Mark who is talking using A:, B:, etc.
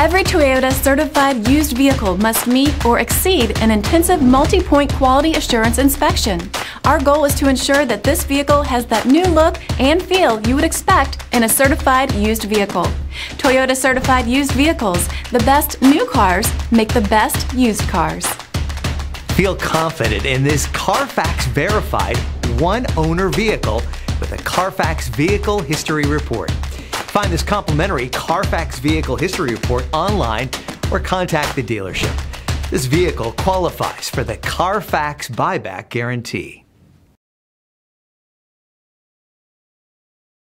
A: Every Toyota certified used vehicle must meet or exceed an intensive multi-point quality assurance inspection. Our goal is to ensure that this vehicle has that new look and feel you would expect in a certified used vehicle. Toyota certified used vehicles, the best new cars make the best used cars.
B: Feel confident in this Carfax verified one-owner vehicle with a Carfax Vehicle History Report. Find this complimentary Carfax Vehicle History Report online or contact the dealership. This vehicle qualifies for the Carfax Buyback Guarantee.